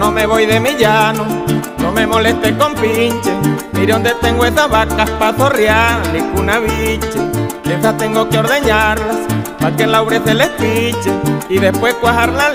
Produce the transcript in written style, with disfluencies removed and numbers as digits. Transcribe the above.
no me voy de mi llano, no me moleste con pinche. Mire donde tengo esas vacas pa' zorrear y cuna biche. Esas tengo que ordeñarlas pa' que el laurel se les piche y después cuajar la